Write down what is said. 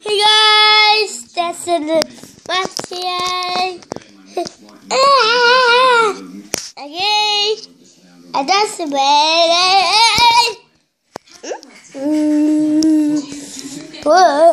Hey guys, that's the watching. Okay, and that's the way. Whoa.